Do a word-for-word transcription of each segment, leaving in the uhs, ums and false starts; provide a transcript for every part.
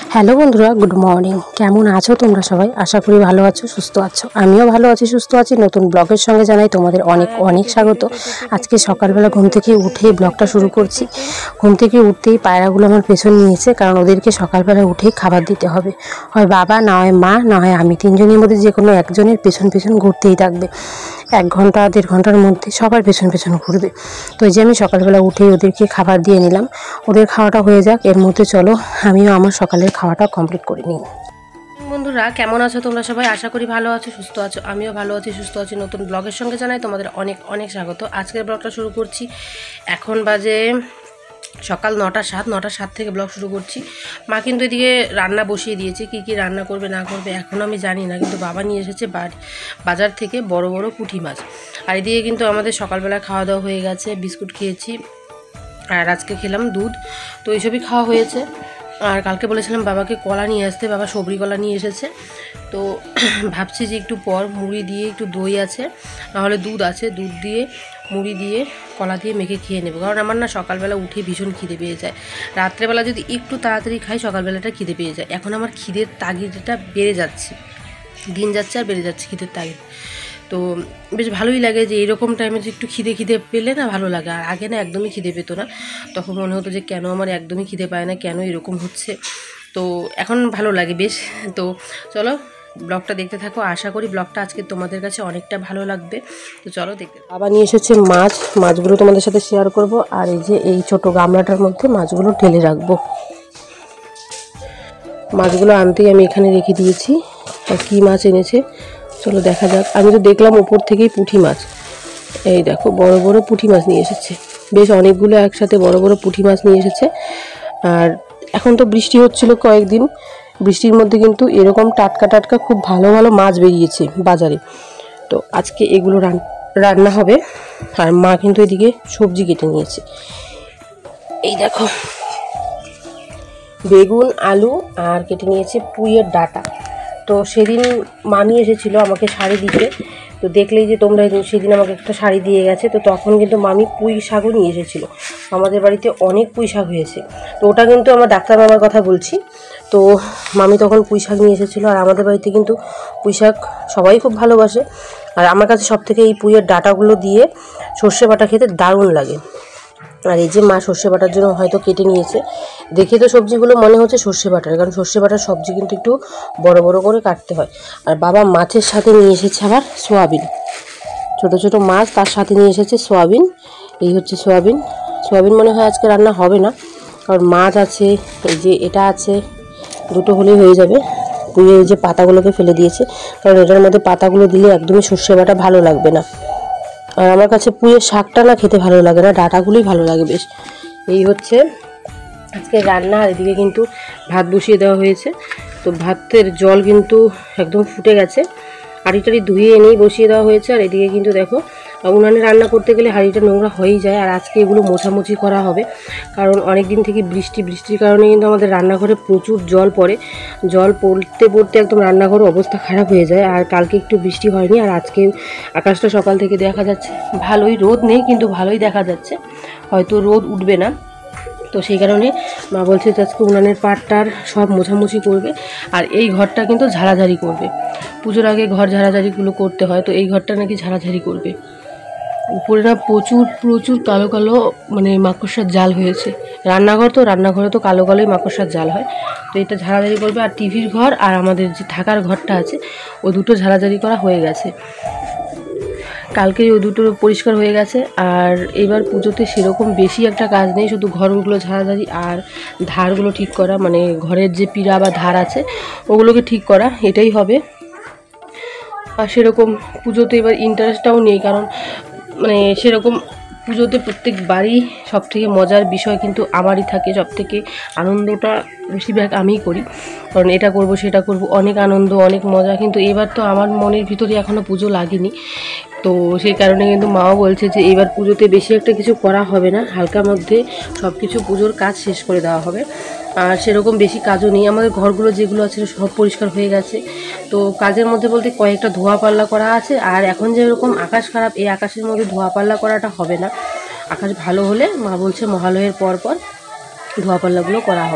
Hello বন্ধুরা, good morning. কেমন আছো তোমরা সবাই? আশা করি ভালো আছো, সুস্থ আছো। আমিও ভালো আছি, সুস্থ আছি। নতুন ব্লগের সঙ্গে জানাই তোমাদের অনেক অনেক স্বাগত। আজকে সকালবেলা ঘুম থেকে উঠেই ব্লগটা শুরু করছি। ঘুম থেকে উঠতেই পায়রাগুলো আমার পেছন নিয়েছে, কারণ ওদেরকে সকালবেলা উঠেই খাবার দিতে হবে। হয় বাবা, না হয় মা, না হয় আমি। তিনজনের মধ্যে যে কোনো একজনের পেছন পেছন ঘুরতেই থাকবে। এক ঘন্টা দেড় ঘন্টার মধ্যে সবার পেছন পেছন ঘুরবে। তো এই যে আমি সকালবেলা উঠেই ওদেরকে খাবার দিয়ে নিলাম। ওদের খাওয়াটা হয়ে যাক, এর মধ্যে চলো আমিও আমার সকালের খাওয়াটা কমপ্লিট করে নিই। বন্ধুরা, কেমন আছো তোমরা সবাই? আশা করি ভালো আছো, সুস্থ আছো। আমিও ভালো আছি, সুস্থ আছি। নতুন ব্লগের সঙ্গে জানাই তোমাদের অনেক অনেক স্বাগত। আজকের ব্লগটা শুরু করছি। এখন বাজে সকাল নটা সাত নটা সাত থেকে ব্লগ শুরু করছি। মা কিন্তু এদিকে রান্না বসিয়ে দিয়েছে। কি কি রান্না করবে না করবে এখন আমি জানি না, কিন্তু বাবা নিয়ে এসেছে বাজার থেকে বড় বড় পুঁটি মাছ। আর এদিকে কিন্তু আমাদের সকালবেলা খাওয়া দাওয়া হয়ে গেছে। বিস্কুট খেয়েছি, আর আজকে খেলাম দুধ। তো এইসবই খাওয়া হয়েছে। আর কালকে বলেছিলাম বাবাকে কলা নিয়ে আসতে, বাবা সবরি কলা নিয়ে এসেছে। তো ভাবছি যে একটু পর মুড়ি দিয়ে, একটু দই আছে, নাহলে দুধ আছে, দুধ দিয়ে মুড়ি দিয়ে কলা দিয়ে মেখে খেয়ে নেবো। কারণ আমার না সকালবেলা উঠে ভীষণ খিদে পেয়ে যায়। রাত্রেবেলা যদি একটু তাড়াতাড়ি খাই, সকালবেলাটা খিদে পেয়ে যায়। এখন আমার খিদের তাগিদটা বেড়ে যাচ্ছে, দিন যাচ্ছে আর বেড়ে যাচ্ছে খিদের তাগিদ। তো বেশ ভালোই লাগে যে এরকম টাইমে যে একটু খিদে খিদে পেলে না ভালো লাগে। আর আগে না একদমই খিদে পেতো না, তখন মনে হতো যে কেন আমার একদমই খিদে পায় না, কেন এরকম হচ্ছে। তো এখন ভালো লাগে বেশ। তো চলো ব্লগটা দেখতে থাকো। আশা করি ব্লগটা আজকে তোমাদের কাছে অনেকটা ভালো লাগবে। তো চলো দেখতে। বাবা নিয়ে এসেছে মাছ, মাছগুলো তোমাদের সাথে শেয়ার করব। আর এই যে এই ছোট গামলাটার মধ্যে মাছগুলো ঢেলে রাখবো। মাছগুলো আনতেই আমি এখানে রেখে দিয়েছি। আর কী মাছ এনেছে চলো দেখা যাক। আমি তো দেখলাম উপর থেকেই পুঁটি মাছ। এই দেখো বড় বড় পুঁটি মাছ নিয়ে এসেছে, বেশ অনেকগুলো একসাথে বড় বড় পুঁটি মাছ নিয়ে এসেছে। আর এখন তো বৃষ্টি হচ্ছিল কয়েকদিন, বৃষ্টির মধ্যে কিন্তু এরকম টাটকা টাটকা খুব ভালো ভালো মাছ বেরিয়েছে বাজারে। তো আজকে এগুলো রান্না হবে। আর মা কিন্তু এদিকে সবজি কেটে নিয়েছে। এই দেখো বেগুন, আলু আর কেটে নিয়েছে পুঁইয়ের ডাঁটা। তো সেদিন মামি এসেছিলো আমাকে শাড়ি দিতে। তো দেখলেই যে তোমরা, সেদিন আমাকে একটা শাড়ি দিয়ে গেছে। তো তখন কিন্তু মামি পুঁই শাকও নিয়ে এসেছিলো। আমাদের বাড়িতে অনেক পুঁই শাক হয়েছে। তো ওটা কিন্তু আমার ডাক্তার বাবার কথা বলছি। তো মামি তখন পুঁই শাক নিয়ে এসেছিলো। আর আমাদের বাড়িতে কিন্তু পুঁই শাক সবাই খুব ভালোবাসে। আর আমার কাছে সব থেকে এই পুঁইয়ের ডাঁটাগুলো দিয়ে সর্ষে বাটা খেতে দারুণ লাগে। আর এই যে মা সর্ষে বাটার জন্য হয়তো কেটে নিয়েছে। দেখে তো সবজিগুলো মনে হচ্ছে সর্ষে বাটার, কারণ সর্ষে বাটার সবজি কিন্তু একটু বড় বড় করে কাটতে হয়। আর বাবা মাছের সাথে নিয়ে এসেছে আবার সোয়াবিন, ছোট ছোট মাছ, তার সাথে নিয়ে এসেছে সোয়াবিন। এই হচ্ছে সোয়াবিন। সোয়াবিন মনে হয় আজকে রান্না হবে না, কারণ মাছ আছে, এই যে এটা আছে, দুটো হলেই হয়ে যাবে। পুঁইয়ের যে পাতাগুলোকে ফেলে দিয়েছে, কারণ এটার মধ্যে পাতাগুলো দিলে একদমই সর্ষে বাটা ভালো লাগবে না। আর আমার কাছে পুঁইয়ের শাকটা না খেতে ভালো লাগে না, ডাঁটাগুলোই ভালো লাগে বেশ। এই হচ্ছে আজকে রান্না। আর এদিকে কিন্তু ভাত বসিয়ে দেওয়া হয়েছে। তো ভাতের জল কিন্তু একদম ফুটে গেছে। হাঁড়িটারি ধুয়ে এনেই বসিয়ে দেওয়া হয়েছে। আর এদিকে কিন্তু দেখো উনানে রান্না করতে গেলে হাঁড়িটা নোংরা হয়েই যায়। আর আজকে এগুলো মোছামুছি করা হবে, কারণ অনেক দিন থেকে বৃষ্টি বৃষ্টির কারণে কিন্তু আমাদের রান্নাঘরে প্রচুর জল পড়ে। জল পড়তে পড়তে একদম রান্নাঘর অবস্থা খারাপ হয়ে যায়। আর কালকে একটু বৃষ্টি হয়নি। আর আজকে আকাশটা সকাল থেকে দেখা যাচ্ছে ভালোই, রোদ নেই কিন্তু ভালোই দেখা যাচ্ছে, হয়তো রোদ উঠবে না। তো সেই কারণে মা বলছে যে আজকে উনানের পাটটার সব মোছামুছি করবে। আর এই ঘরটা কিন্তু ঝাড়াঝাড়ি করবে। পুজোর আগে ঘর ঝাড়াঝাড়িগুলো করতে হয়, তো এই ঘরটা নাকি ঝাড়াঝাড়ি করবে। উপরে না প্রচুর প্রচুর কালো কালো মানে মাকড়সার জাল হয়েছে। রান্নাঘর তো, রান্নাঘরে তো কালো কালোই মাকড়সার জাল হয়। তো এটা ঝাড়াঝাড়ি করবে। আর টিভির ঘর আর আমাদের যে থাকার ঘরটা আছে, ও দুটো ঝাড়াঝাড়ি করা হয়ে গেছে। কালকে ওই দুটো পরিষ্কার হয়ে গেছে। আর এবার পুজোতে সেরকম বেশি একটা কাজ নেই, শুধু ঘরগুলো ঝাড়াঝাড়ি আর ধারগুলো ঠিক করা, মানে ঘরের যে পিঁড়া বা ধার আছে ওগুলোকে ঠিক করা, এটাই হবে। আর সেরকম পুজোতে এবার ইন্টারেস্টটাও নেই, কারণ মানে সেরকম পুজোতে প্রত্যেক বাড়ি সব থেকে মজার বিষয় কিন্তু আমারই থাকে। সব থেকে আনন্দটা বেশিরভাগ আমিই করি, কারণ এটা করব সেটা করব, অনেক আনন্দ অনেক মজা। কিন্তু এবার তো আমার মনের ভিতরে এখনও পুজো লাগেনি। তো সেই কারণে কিন্তু মাও বলছে যে এবার পুজোতে বেশি একটা কিছু করা হবে না, হালকার মধ্যে সব কিছু পুজোর কাজ শেষ করে দেওয়া হবে। আর সেরকম বেশি কাজও নেই, আমাদের ঘরগুলো যেগুলো আছে সব পরিষ্কার হয়ে গেছে। তো কাজের মধ্যে বলতে কয়েকটা ধোয়া পাল্লা করা আছে। আর এখন যেরকম আকাশ খারাপ, এই আকাশের মধ্যে ধোয়া পাল্লা করাটা হবে না। আকাশ ভালো হলে মা বলছে মহালয়ের পর পর ধোয়া পাল্লাগুলো করা হবে।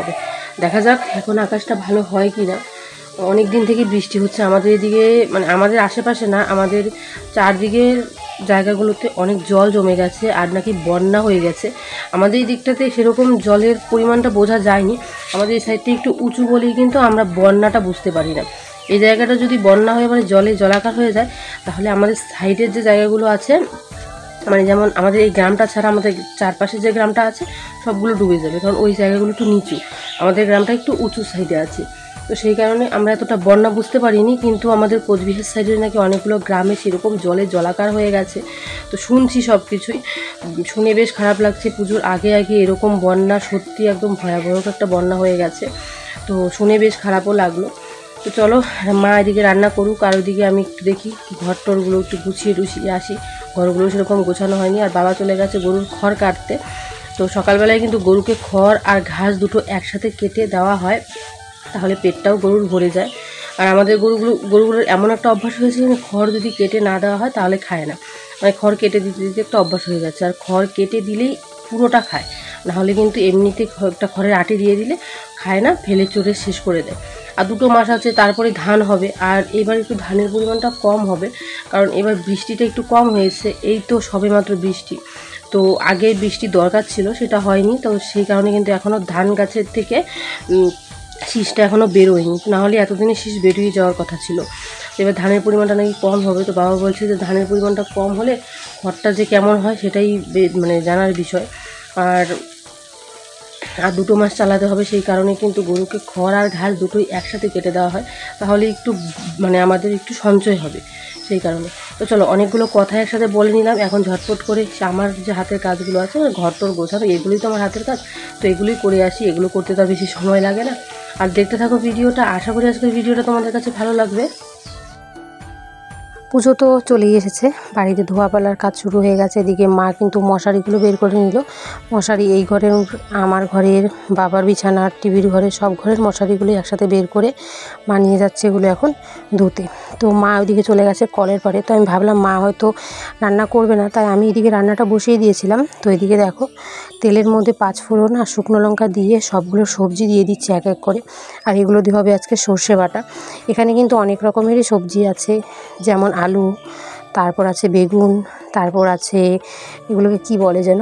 দেখা যাক এখন আকাশটা ভালো হয় কি না। অনেক দিন থেকে বৃষ্টি হচ্ছে আমাদের এদিকে, মানে আমাদের আশেপাশে না, আমাদের চারদিকের জায়গাগুলোতে অনেক জল জমে গেছে আর নাকি বন্যা হয়ে গেছে। আমাদের এই দিকটাতে সেরকম জলের পরিমাণটা বোঝা যায়নি, আমাদের এই সাইডটা একটু উঁচু বলেই কিন্তু আমরা বন্যাটা বুঝতে পারি না। এই জায়গাটা যদি বন্যা হয়ে মানে জলে জলাকার হয়ে যায়, তাহলে আমাদের সাইডের যে জায়গাগুলো আছে, মানে যেমন আমাদের এই গ্রামটা ছাড়া আমাদের চারপাশে যে গ্রামটা আছে সবগুলো ডুবে যাবে, কারণ ওই জায়গাগুলো একটু নিচু, আমাদের গ্রামটা একটু উঁচু সাইডে আছে। তো সেই কারণে আমরা এতটা বন্যা বুঝতে পারিনি, কিন্তু আমাদের কোচবিহার সাইডে নাকি অনেকগুলো গ্রামে সেরকম জলে জলাকার হয়ে গেছে। তো শুনছি সব কিছুই, শুনে বেশ খারাপ লাগছে। পুজোর আগে আগে এরকম বন্যা, সত্যি একদম ভয়াবহ একটা বন্যা হয়ে গেছে, তো শুনে বেশ খারাপও লাগলো। তো চলো মা এদিকে রান্না করুক, আর ওইদিকে আমি একটু দেখি ঘর টরগুলো একটু গুছিয়ে টুছিয়ে আসি। ঘরগুলো সেরকম গোছানো হয়নি, আর বাবা চলে গেছে গরুর খড় কাটতে। তো সকালবেলায় কিন্তু গরুকে খড় আর ঘাস দুটো একসাথে কেটে দেওয়া হয়, তাহলে পেটটাও গরুর ভরে যায়। আর আমাদের গরুগুলো গরুগুলোর এমন একটা অভ্যাস হয়েছে যে খড় যদি কেটে না দেওয়া হয় তাহলে খায় না, মানে খড় কেটে দিতে দিতে একটা অভ্যাস হয়ে যাচ্ছে। আর খড় কেটে দিলেই পুরোটা খায়, নাহলে কিন্তু এমনিতে একটা খড়ের আটি দিয়ে দিলে খায় না, ফেলে চড়ে শেষ করে দেয়। আর দুটো মাস আছে তারপরে ধান হবে, আর এবার একটু ধানের পরিমাণটা কম হবে, কারণ এবার বৃষ্টিটা একটু কম হয়েছে, এই তো সবেমাত্র বৃষ্টি। তো আগে বৃষ্টি দরকার ছিল, সেটা হয়নি, তো সেই কারণে কিন্তু এখনও ধান গাছের থেকে শীষটা এখনও বেরোয়নি, নাহলে এতদিনে শীষ বেরিয়ে যাওয়ার কথা ছিল। এবার ধানের পরিমাণটা নাকি কম হবে, তো বাবা বলছে যে ধানের পরিমাণটা কম হলে খড়টা যে কেমন হয় সেটাই মানে জানার বিষয়। আর আর দুটো মাস চালাতে হবে, সেই কারণে কিন্তু গরুকে খড় আর ঘাস দুটোই একসাথে কেটে দেওয়া হয়, তাহলে একটু মানে আমাদের একটু সঞ্চয় হবে, সেই কারণে। তো চলো অনেকগুলো কথা একসাথে বলে নিলাম, এখন ঝটপট করে আমার যে হাতের কাজগুলো আছে, ঘর টর গোছানো, এগুলোই তো আমার হাতের কাজ, তো এগুলোই করে আসি। এগুলো করতে তো বেশি সময় লাগে না। আর দেখতে থাকো ভিডিওটা, আশা করি আজকের ভিডিওটা তোমাদের কাছে ভালো লাগবে। পুজো তো চলেই এসেছে, বাড়িতে ধোয়াপালার কাজ শুরু হয়ে গেছে। এদিকে মা কিন্তু মশারিগুলো বের করে নিল। মশারি এই ঘরের, আমার ঘরের, বাবার বিছানার, টিভির ঘরের, সব ঘরের মশারিগুলো একসাথে বের করে মা নিয়ে যাচ্ছে এগুলো এখন ধুতে। তো মা ওইদিকে চলে গেছে কলের পরে, তো আমি ভাবলাম মা হয়তো রান্না করবে না, তাই আমি এদিকে রান্নাটা বসিয়ে দিয়েছিলাম। তো এদিকে দেখো তেলের মধ্যে পাঁচ ফোড়ন আর শুকনো লঙ্কা দিয়ে সবগুলো সবজি দিয়ে দিচ্ছে এক এক করে, আর এগুলো দিয়ে হবে আজকে সর্ষে বাটা। এখানে কিন্তু অনেক রকমেরই সবজি আছে, যেমন আলু, তারপর আছে বেগুন, তারপর আছে এগুলোকে কি বলে যেন,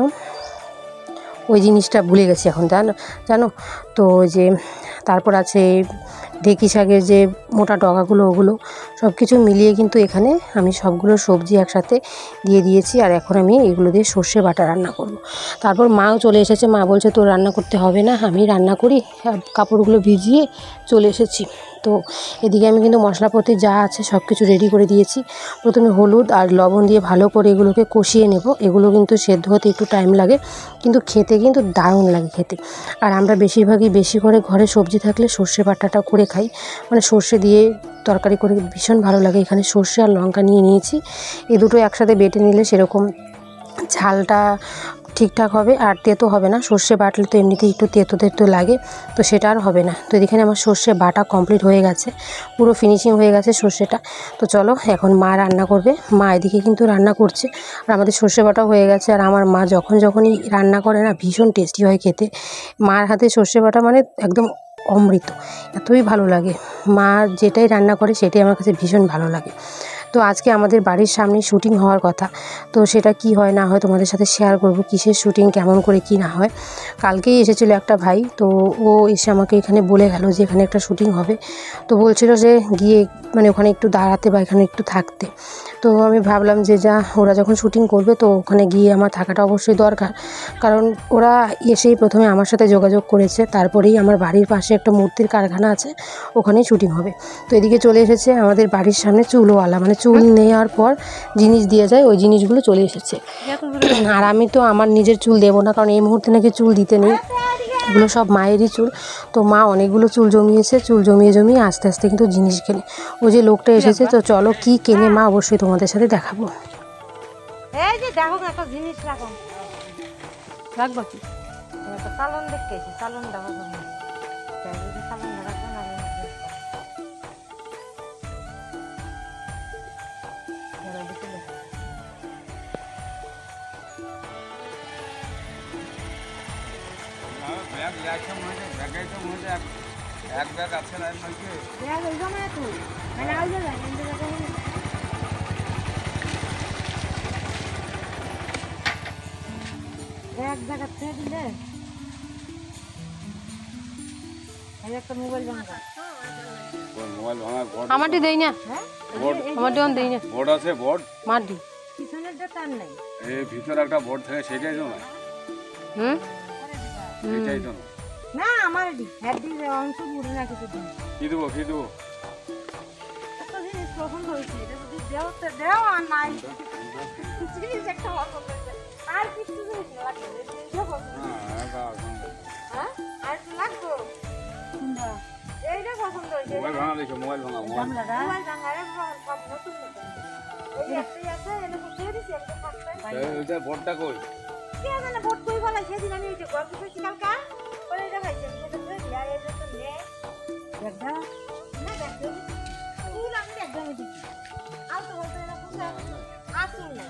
ওই জিনিসটা ভুলে গেছি এখন, জানো জানো তো ওই যে, তারপর আছে ঢেঁকি শাকের যে মোটা ডগাগুলো, ওগুলো সব কিছু মিলিয়ে কিন্তু এখানে আমি সবগুলো সবজি একসাথে দিয়ে দিয়েছি। আর এখন আমি এগুলো দিয়ে সর্ষে বাটা রান্না করব। তারপর মাও চলে এসেছে, মা বলছে তোর রান্না করতে হবে না, আমি রান্না করি, কাপড়গুলো ভিজিয়ে চলে এসেছি। তো এদিকে আমি কিন্তু মশলাপাতি যা আছে সব কিছু রেডি করে দিয়েছি। প্রথমে হলুদ আর লবণ দিয়ে ভালো করে এগুলোকে কষিয়ে নেব। এগুলো কিন্তু সেদ্ধ হতে একটু টাইম লাগে, কিন্তু খেতে কিন্তু দারুণ লাগে খেতে। আর আমরা বেশিরভাগই বেশি করে ঘরে সবজি থাকলে সর্ষে বাটাটা করে খাই, মানে সর্ষে দিয়ে তরকারি করে ভীষণ ভালো লাগে। এখানে সর্ষে আর লঙ্কা নিয়ে নিয়েছি, এই দুটো একসাথে বেটে নিলে সেরকম ঝালটা ঠিকঠাক হবে, আর তেতো হবে না। সর্ষে বাটলে তো এমনিতেই একটু তেতো তেতো লাগে, তো সেটা আর হবে না। তো এখানে আমার সর্ষে বাটা কমপ্লিট হয়ে গেছে, পুরো ফিনিশিং হয়ে গেছে সর্ষেটা। তো চলো এখন মা রান্না করবে, মা এদিকে কিন্তু রান্না করছে, আর আমাদের সর্ষে বাটাও হয়ে গেছে। আর আমার মা যখন যখনই রান্না করে না, ভীষণ টেস্টি হয় খেতে। মার হাতে সর্ষে বাটা মানে একদম অমৃত, এতই ভালো লাগে। মা যেটাই রান্না করে সেটাই আমার কাছে ভীষণ ভালো লাগে। তো আজকে আমাদের বাড়ির সামনে শুটিং হওয়ার কথা, তো সেটা কি হয় না হয় তোমাদের সাথে শেয়ার করব, কিসের শুটিং, কেমন করে কি না হয়। কালকেই এসেছিলো একটা ভাই, তো ও এসে আমাকে এখানে বলে গেল যে এখানে একটা শুটিং হবে, তো বলছিল যে গিয়ে মানে ওখানে একটু দাঁড়াতে বা এখানে একটু থাকতে। তো আমি ভাবলাম যে যা, ওরা যখন শুটিং করবে তো ওখানে গিয়ে আমার থাকাটা অবশ্যই দরকার, কারণ ওরা এসেই প্রথমে আমার সাথে যোগাযোগ করেছে, তারপরেই আমার বাড়ির পাশে একটা মূর্তির কারখানা আছে, ওখানেই শুটিং হবে। তো এদিকে চলে এসেছে আমাদের বাড়ির সামনে চুলওয়ালা, মানে চুল নেওয়ার পর জিনিস দিয়ে যায়, ওই জিনিসগুলো চলে এসেছে। আর আমি তো আমার নিজের চুল দেবো না, কারণ এই মুহূর্তে নাকি চুল দিতে নেই, এগুলো সব মায়েরই চুল। তো মা অনেকগুলো চুল জমিয়েছে, চুল জমিয়ে জমিয়ে আস্তে আস্তে কিন্তু জিনিস কেনে। ও যে লোকটা এসেছে, তো চলো কি কেনে মা অবশ্যই তোমাদের সাথে দেখাবো। এই যে দেখো একটা জিনিস রাখো, রাখবো কি একটা সালন দেখতে এসে, সালন দেখার জন্য যদি সালন রাখবো না, আইটেম হয়েছে ব্যাগ আইটেম হয়েছে এক ব্যাগ আছে না এর মধ্যে ব্যাগ ওই জমা তো মানে আউজ যায় কিন্তু ব্যাগ জায়গা থেকে দিলে এই একটা মোবাইল ভাঙা মোবাইল ভাঙার বোর্ড আমারটি দেই না, হ্যাঁ বোর্ড আমারটি অন দেই না, বোর্ড আছে বোর্ড মারডি পিছনের যে তার নাই এই ভিতরে একটা বোর্ড থাকে সেটাই তো না হুম সেটাই তো না না আমার হেড দিয়ে অংশ মুড়ে না কিছু দিন কি দেবো কি দেবো একটা জিনিস পছন্দ হয়েছে এটা যদি দেও তো দেও আর নাই জিনিস একটা পছন্দ হয়েছে আর কিছু জিনিস লাগবে এটা পছন্দ হ্যাঁ এটা হ্যাঁ আর একটু লাগবে কোনটা এইটা পছন্দ হয়েছে মোবাইল ভাঙা দেখো মোবাইল ভাঙা মোবাইল গামলাটা মোবাইল গাঙ্গারে সব নতুন নতুন এই একটাই আছে এনে বুঝে দিছি একটা থাকবে ওইটা বোর্ডটা কই কে জানে ভোট কই বলা সেদিন আমি এই যে গল্প কইছি কালকা ওই এটা ভাইছে এটা তো দিয়া এই যে তো নে দেখা না দেখো ফুল আমি একদম দিছি আর তো বলতে না ফুল আসুন না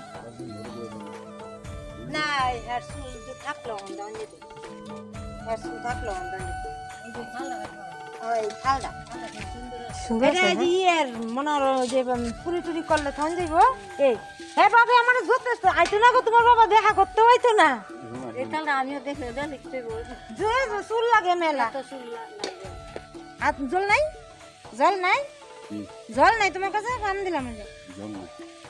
না আর সুল যে থাকলো onda নিতে আর সুল থাকলো onda নিতে এই যে ভালো ওই ভালো সুন্দর এটা যে ইয়ার মনার যে পুরি টুরি করলে থান যাইব এই হে বাবা আমার যথেষ্ট আইতো না গো তোমার বাবা দেখা করতে হইতো না এখানে আমিও দেখে দে লিখতে বলছি জল সুল লাগে মেলা তো সুল লাগে আর জল নাই জল নাই জল নাই তোমার কাছে কাম দিলাম যে জল না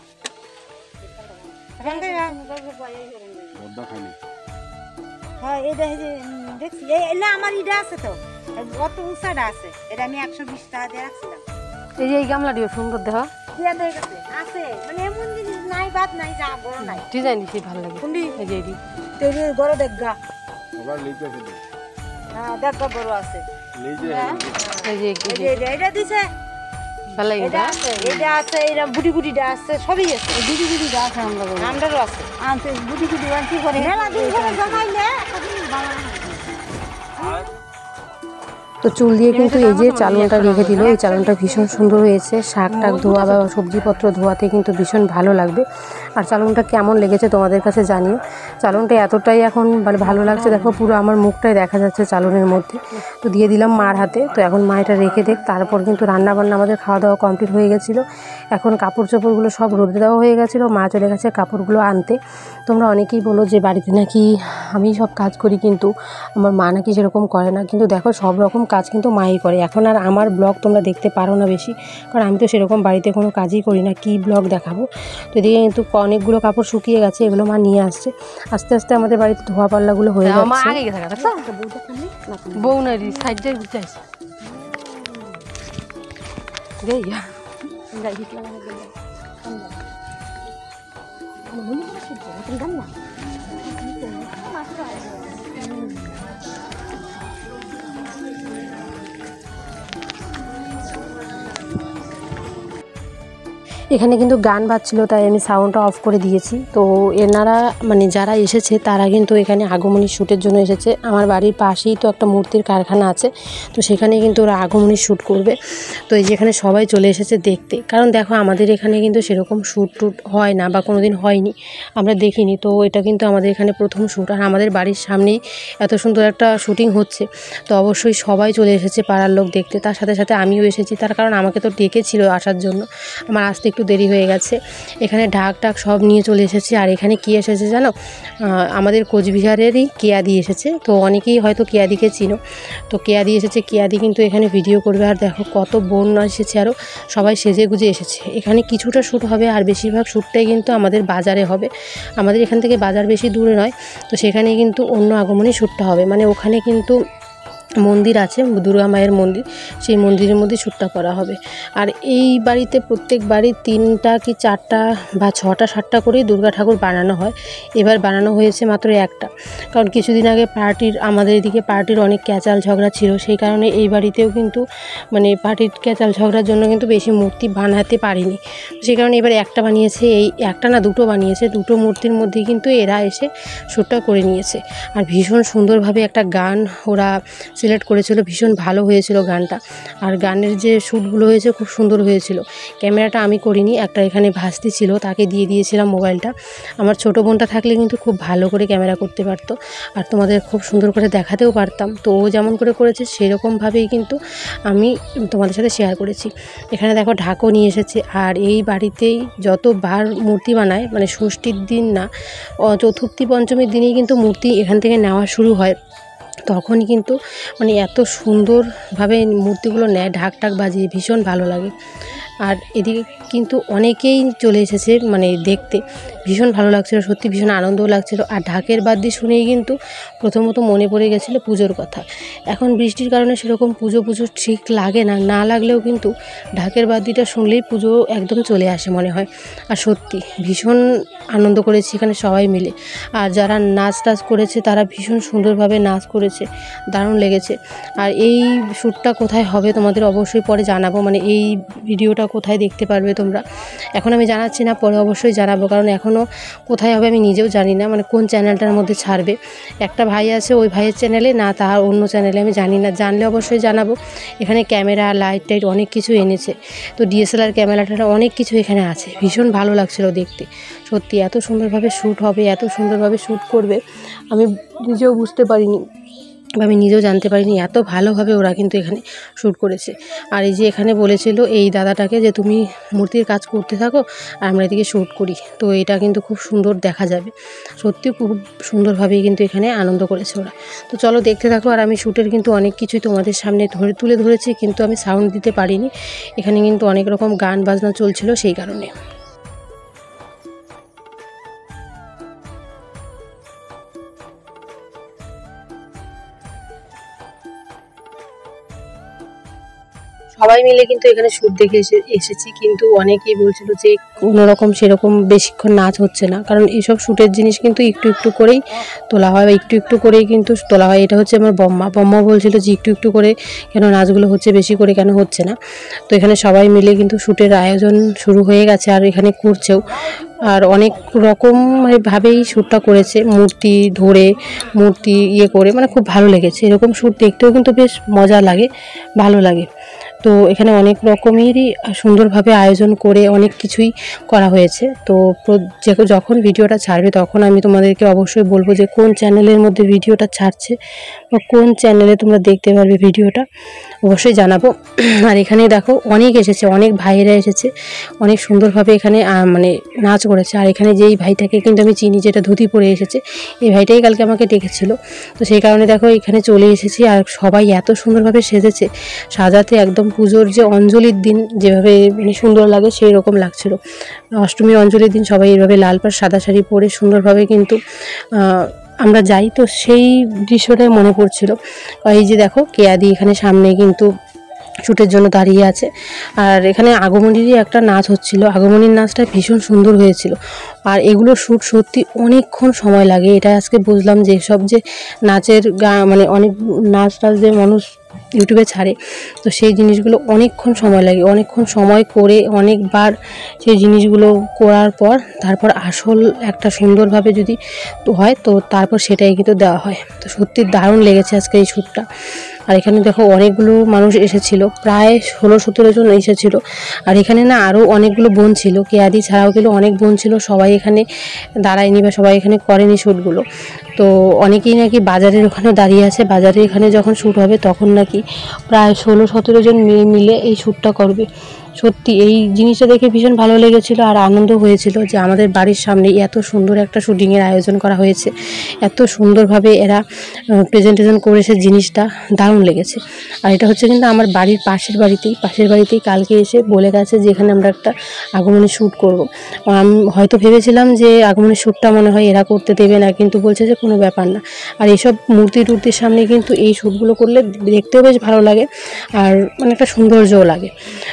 এখন কই বোর্ডটা খালি হ্যাঁ এটা এই যে দেখছি এই না আমার ইডা আছে তো কত উঁচাটা আছে এটা আমি একশো বিশ টাকা দিয়ে রাখছিলাম এই যে এই গামলাটিও সুন্দর দেখো, দিয়া দেয় গেছে আছে মানে এমন জিনিস নাই বাদ নাই যা বড় নাই ডিজাইন দিছি ভালো লাগে, কোনটি এই যে এটি তেরি গড় দেখা ওবার লিখতে আছে হ্যাঁ দেখা বড় আছে লিখে হ্যাঁ এই যে এই যে এটা- এটা দিছে ভালো লাগে এটা আছে এটা আছে এটা বুটি বুটিটা আছে সবই আছে দিদি দিদিটা আছে আমরা বলি। আমরারও আছে আনতে বুটি বুটি আনতে করে মেলা দিন করে জমাইলে একটা জিনিস ভালো হয় আর তো চুল দিয়ে কিন্তু এই যে চালনটা রেখে দিল, এই চালনটা ভীষণ সুন্দর হয়েছে, শাক টাক ধোয়া বা সবজিপত্র ধোয়াতে কিন্তু ভীষণ ভালো লাগবে। আর চালনটা কেমন লেগেছে তোমাদের কাছে জানিও। চালনটা এতটাই এখন মানে ভালো লাগছে, দেখো পুরো আমার মুখটাই দেখা যাচ্ছে চালনের মধ্যে। তো দিয়ে দিলাম মার হাতে, তো এখন মা এটা রেখে দেখ। তারপর কিন্তু রান্নাবান্না আমাদের খাওয়া দাওয়া কমপ্লিট হয়ে গেছিলো। এখন কাপড় চোপড়গুলো সব রোদে দেওয়া হয়ে গেছিলো, মা চলে গেছে কাপড়গুলো আনতে। তোমরা অনেকেই বলো যে বাড়িতে নাকি আমি সব কাজ করি, কিন্তু আমার মা নাকি সেরকম করে না। কিন্তু দেখো সব রকম কাজ কিন্তু মাই করে। এখন আর আমার ব্লগ তোমরা দেখতে পারো না বেশি, কারণ আমি তো সেরকম বাড়িতে কোনো কাজই করি না, কি ব্লগ দেখাবো। তো এদিকে কিন্তু অনেকগুলো কাপড় শুকিয়ে গেছে, এগুলো মা নিয়ে আসছে। আস্তে আস্তে আমাদের বাড়িতে ধোয়া পাল্লাগুলো হয়ে যাচ্ছে। বউ না সাইডে বুঝাইছে এখানে কিন্তু গান বাজছিল, তাই আমি সাউন্ডটা অফ করে দিয়েছি। তো এনারা মানে যারা এসেছে তারা কিন্তু এখানে আগমনীর শ্যুটের জন্য এসেছে। আমার বাড়ির পাশেই তো একটা মূর্তির কারখানা আছে, তো সেখানে কিন্তু ওরা আগমনীর শ্যুট করবে। তো এই যেখানে সবাই চলে এসেছে দেখতে, কারণ দেখো আমাদের এখানে কিন্তু সেরকম শ্যুট টুট হয় না বা কোনো দিন হয়নি, আমরা দেখিনি। তো এটা কিন্তু আমাদের এখানে প্রথম শ্যুট, আর আমাদের বাড়ির সামনেই এত সুন্দর একটা শ্যুটিং হচ্ছে। তো অবশ্যই সবাই চলে এসেছে পাড়ার লোক দেখতে, তার সাথে সাথে আমিও এসেছি। তার কারণ আমাকে তো ডেকেছিল আসার জন্য, আমার আসতে একটু দেরি হয়ে গেছে। এখানে ঢাক টাক সব নিয়ে চলে এসেছে। আর এখানে কি এসেছে জানো, আমাদের কোচবিহারেরই কেয়াদি এসেছে। তো অনেকেই হয়তো কেয়াদিকে চিনো, তো কেয়াদি এসেছে। কেয়াদি কিন্তু এখানে ভিডিও করবে। আর দেখো কত বোন এসেছে, আরও সবাই সেজে গুজে এসেছে। এখানে কিছুটা শ্যুট হবে, আর বেশিরভাগ শ্যুটটাই কিন্তু আমাদের বাজারে হবে। আমাদের এখান থেকে বাজার বেশি দূরে নয়, তো সেখানে কিন্তু অন্য আগমনী শ্যুটটা হবে। মানে ওখানে কিন্তু মন্দির আছে, দুর্গা মায়ের মন্দির, সেই মন্দিরের মধ্যে শ্যুটটা করা হবে। আর এই বাড়িতে প্রত্যেক বাড়ির তিনটা কি চারটা বা ছটা সাতটা করেই দুর্গা ঠাকুর বানানো হয়। এবার বানানো হয়েছে মাত্র একটা, কারণ কিছুদিন আগে পার্টির আমাদের এদিকে পার্টির অনেক ক্যাচাল ঝগড়া ছিল, সেই কারণে এই বাড়িতেও কিন্তু মানে পার্টির ক্যাচাল ঝগড়ার জন্য কিন্তু বেশি মূর্তি বানাতে পারিনি। সেই কারণে এবার একটা বানিয়েছে, এই একটা না দুটো বানিয়েছে, দুটো মূর্তির মধ্যেই কিন্তু এরা এসে শ্যুটটা করে নিয়েছে। আর ভীষণ সুন্দরভাবে একটা গান ওরা সিলেক্ট করেছিল, ভীষণ ভালো হয়েছিল গানটা। আর গানের যে শ্যুটগুলো হয়েছে খুব সুন্দর হয়েছিল। ক্যামেরাটা আমি করিনি, একটা এখানে ভাস্তি ছিল, তাকে দিয়ে দিয়েছিলাম মোবাইলটা। আমার ছোটো বোনটা থাকলে কিন্তু খুব ভালো করে ক্যামেরা করতে পারতো আর তোমাদের খুব সুন্দর করে দেখাতেও পারতাম। তো ও যেমন করে করেছে সেরকমভাবেই কিন্তু আমি তোমাদের সাথে শেয়ার করেছি। এখানে দেখো ঢাকও নিয়ে এসেছে। আর এই বাড়িতেই যতবার মূর্তি বানায়, মানে ষষ্ঠীর দিন না, চতুর্থী পঞ্চমীর দিনেই কিন্তু মূর্তি এখান থেকে নেওয়া শুরু হয়। তখনই কিন্তু মানে এত সুন্দরভাবে মূর্তিগুলো নেয় ঢাক ঢাক বাজিয়ে, ভীষণ ভালো লাগে। আর এদিকে কিন্তু অনেকেই চলে এসেছে মানে দেখতে, ভীষণ ভালো লাগছিল, সত্যি ভীষণ আনন্দও লাগছিল। আর ঢাকের বাদ্যি শুনেই কিন্তু প্রথমত মনে পড়ে গেছিলো পুজোর কথা। এখন বৃষ্টির কারণে সেরকম পুজো পুজো ঠিক লাগে না, না লাগলেও কিন্তু ঢাকের বাদ্যিটা শুনলেই পুজো একদম চলে আসে মনে হয়। আর সত্যি ভীষণ আনন্দ করেছি এখানে সবাই মিলে। আর যারা নাচ টাচ করেছে তারা ভীষণ সুন্দরভাবে নাচ করেছে, দারুণ লেগেছে। আর এই শ্যুটটা কোথায় হবে তোমাদের অবশ্যই পরে জানাবো, মানে এই ভিডিওটা কোথায় দেখতে পারবে তোমরা, এখন আমি জানাচ্ছি না, পরে অবশ্যই জানাবো, কারণ এখনও কোথায় হবে আমি নিজেও জানি না, মানে কোন চ্যানেলটার মধ্যে ছাড়বে। একটা ভাই আছে, ওই ভাইয়ের চ্যানেলে, না তার অন্য চ্যানেলে, আমি জানি না, জানলে অবশ্যই জানাবো। এখানে ক্যামেরা, লাইট টাইট অনেক কিছু এনেছে, তো ডিএসএলআর ক্যামেরাটা অনেক কিছু এখানে আছে, ভীষণ ভালো লাগছিল দেখতে। সত্যি এত সুন্দরভাবে শ্যুট হবে, এত সুন্দরভাবে শ্যুট করবে আমি নিজেও বুঝতে পারিনি, বা আমি নিজেও জানতে পারিনি, এত ভালোভাবে ওরা কিন্তু এখানে শ্যুট করেছে। আর এই যে এখানে বলেছিল এই দাদাটাকে যে তুমি মূর্তির কাজ করতে থাকো আর আমরা এদিকে শ্যুট করি, তো এটা কিন্তু খুব সুন্দর দেখা যাবে। সত্যি খুব সুন্দরভাবেই কিন্তু এখানে আনন্দ করেছে ওরা। তো চলো দেখতে থাকো। আর আমি শ্যুটের কিন্তু অনেক কিছুই তোমাদের সামনে ধরে তুলে ধরেছি, কিন্তু আমি সাউন্ড দিতে পারিনি, এখানে কিন্তু অনেক রকম গান বাজনা চলছিল সেই কারণে। সবাই মিলে কিন্তু এখানে শ্যুট দেখে এসে এসেছি কিন্তু অনেকেই বলছিল যে কোনোরকম সেরকম বেশিক্ষণ নাচ হচ্ছে না, কারণ এইসব শ্যুটের জিনিস কিন্তু একটু একটু করেই তোলা হয়, বা একটু একটু করেই কিন্তু তোলা হয়। এটা হচ্ছে আমার বম্মা বম্মা বলছিল যে একটু একটু করে কেন নাচগুলো হচ্ছে, বেশি করে কেন হচ্ছে না। তো এখানে সবাই মিলে কিন্তু শ্যুটের আয়োজন শুরু হয়ে গেছে, আর এখানে করছেও। আর অনেক রকম ভাবেই শ্যুটটা করেছে, মূর্তি ধরে মূর্তি ইয়ে করে, মানে খুব ভালো লেগেছে। এরকম শ্যুট দেখতেও কিন্তু বেশ মজা লাগে, ভালো লাগে। তো এখানে অনেক রকমেরই সুন্দরভাবে আয়োজন করে অনেক কিছুই করা হয়েছে। তো যখন ভিডিওটা ছাড়বে তখন আমি তোমাদেরকে অবশ্যই বলবো যে কোন চ্যানেলের মধ্যে ভিডিওটা ছাড়ছে বা কোন চ্যানেলে তোমরা দেখতে পারবে ভিডিওটা, অবশ্যই জানাবো। আর এখানে দেখো অনেক এসেছে, অনেক ভাইয়েরা এসেছে, অনেক সুন্দরভাবে এখানে মানে নাচ করেছে। আর এখানে যেই ভাইটাকে কিন্তু আমি চিনি, যেটা ধুতি পরে এসেছে, এই ভাইটাই কালকে আমাকে ডেকেছিল, তো সেই কারণে দেখো এখানে চলে এসেছি। আর সবাই এত সুন্দরভাবে সেজেছে, সাজাতে একদম পুজোর যে অঞ্জলির দিন যেভাবে মানে সুন্দর লাগে সেই রকম লাগছিল। অষ্টমীর অঞ্জলির দিন সবাই এইভাবে লাল পাড় সাদা শাড়ি পরে সুন্দরভাবে কিন্তু আমরা যাই, তো সেই দৃশ্যটাই মনে পড়ছিল। এই যে দেখো কেয়াদি এখানে সামনে কিন্তু শ্যুটের জন্য দাঁড়িয়ে আছে। আর এখানে আগমনীরই একটা নাচ হচ্ছিল, আগমনীর নাচটা ভীষণ সুন্দর হয়েছিল। আর এগুলো শ্যুট সত্যি অনেকক্ষণ সময় লাগে, এটা আজকে বুঝলাম যে সব যে নাচের গা মানে অনেক নাচ টাচ যে মানুষ ইউটিউবে ছাড়ে, তো সেই জিনিসগুলো অনেকক্ষণ সময় লাগে, অনেকক্ষণ সময় করে অনেকবার সেই জিনিসগুলো করার পর তারপর আসল একটা সুন্দরভাবে যদি হয় তো তারপর সেটাই কিন্তু দেওয়া হয়। তো সত্যি দারুণ লেগেছে আজকে এই শ্যুটটা। আর এখানে দেখো অনেকগুলো মানুষ এসেছিল, প্রায় ষোলো সতেরো জন এসেছিলো। আর এখানে না আরও অনেকগুলো বোন ছিল, কেয়াদি ছাড়াও কিন্তু অনেক বোন ছিল, সবাই এখানে দাঁড়ায়নি বা সবাই এখানে করেনি শ্যুটগুলো। তো অনেকেই নাকি বাজারের ওখানে দাঁড়িয়ে আছে, বাজারের এখানে যখন শ্যুট হবে তখন নাকি প্রায় ষোলো সতেরো জন মেয়ে মিলে এই শ্যুটটা করবে। সত্যি এই জিনিসটা দেখে ভীষণ ভালো লেগেছিলো আর আনন্দ হয়েছিল যে আমাদের বাড়ির সামনে এত সুন্দর একটা শ্যুটিংয়ের আয়োজন করা হয়েছে, এত সুন্দরভাবে এরা প্রেজেন্টেশন করেছে, জিনিসটা দারুণ লেগেছে। আর এটা হচ্ছে কিন্তু আমার বাড়ির পাশের বাড়িতেই পাশের বাড়িতেই কালকে এসে বলে গেছে যে এখানে আমরা একটা আগমনের শ্যুট করবো। আমি হয়তো ভেবেছিলাম যে আগমনের শ্যুটটা মনে হয় এরা করতে দেবে না, কিন্তু বলছে যে কোনো ব্যাপার না। আর এসব মূর্তি টুর্তির সামনে কিন্তু এই শ্যুটগুলো করলে দেখতেও বেশ ভালো লাগে আর মানে একটা সৌন্দর্যও লাগে। তো ওই ক্যামেরা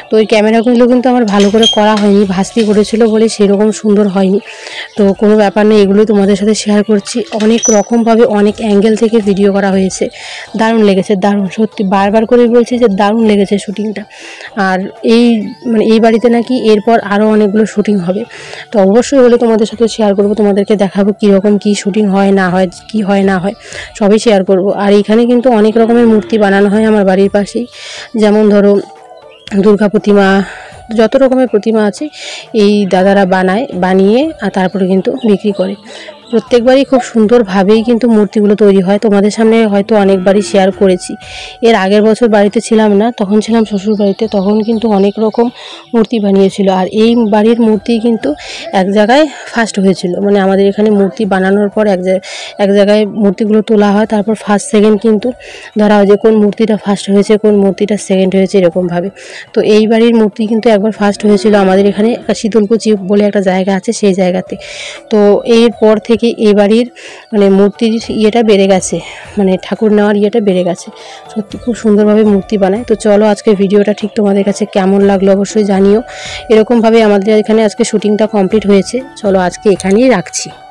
ক্যামেরাগুলো কিন্তু আমার ভালো করে করা হয়নি, ভাস্তি করেছিল বলে সেরকম সুন্দর হয়নি। তো কোনো ব্যাপার নেই, এগুলোই তোমাদের সাথে শেয়ার করছি। অনেক রকমভাবে অনেক অ্যাঙ্গেল থেকে ভিডিও করা হয়েছে, দারুণ লেগেছে, দারুণ, সত্যি বারবার করে বলছি যে দারুণ লেগেছে শ্যুটিংটা। আর এই মানে এই বাড়িতে নাকি এরপর আরও অনেকগুলো শ্যুটিং হবে, তো অবশ্যই হলে তোমাদের সাথে শেয়ার করব, তোমাদেরকে দেখাবো কীরকম কী শ্যুটিং হয় না হয়, কি হয় না হয় সবই শেয়ার করব। আর এখানে কিন্তু অনেক রকমের মূর্তি বানানো হয় আমার বাড়ির পাশেই, যেমন ধরো দুর্গা প্রতিমা, যত রকমের প্রতিমা আছে এই দাদারা বানায়, বানিয়ে আর তারপরে কিন্তু বিক্রি করে। প্রত্যেকবারই খুব সুন্দরভাবেই কিন্তু মূর্তিগুলো তৈরি হয়, তোমাদের সামনে হয়তো অনেকবারই শেয়ার করেছি। এর আগের বছর বাড়িতে ছিলাম না, তখন ছিলাম শ্বশুর বাড়িতে, তখন কিন্তু অনেক রকম মূর্তি বানিয়েছিল। আর এই বাড়ির মূর্তি কিন্তু এক জায়গায় ফার্স্ট হয়েছিল, মানে আমাদের এখানে মূর্তি বানানোর পর এক জায়গায় এক জায়গায় মূর্তিগুলো তোলা হয়, তারপর ফার্স্ট সেকেন্ড কিন্তু ধরা হয় যে কোন মূর্তিটা ফার্স্ট হয়েছে, কোন মূর্তিটা সেকেন্ড হয়েছে, এরকমভাবে। তো এই বাড়ির মূর্তি কিন্তু একবার ফার্স্ট হয়েছিল আমাদের এখানে শীতলকুচি বলে একটা জায়গা আছে, সেই জায়গাতে। তো এরপর থেকে এই বাড়ির মানে মূর্তির ইয়েটা বেড়ে গেছে, মানে ঠাকুর নেওয়ার ইয়েটা বেড়ে গেছে। সত্যি খুব সুন্দরভাবে মূর্তি বানায়। তো চলো আজকে ভিডিওটা ঠিক তোমাদের কাছে কেমন লাগলো অবশ্যই জানিও। এরকমভাবে আমাদের এখানে আজকে শ্যুটিংটা কমপ্লিট হয়েছে। চলো আজকে এখানেই রাখছি।